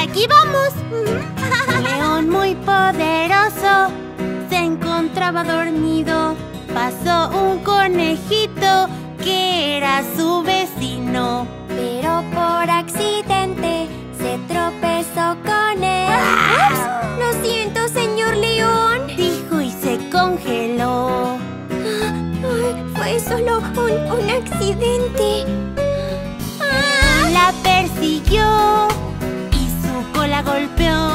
¡Aquí vamos! Un león muy poderoso se encontraba dormido. Pasó un conejito que era su vecino, pero por accidente se tropezó con él. ¡Ups! Lo siento, señor león, dijo, y se congeló. Ay, fue solo un accidente. La persiguió y su cola golpeó.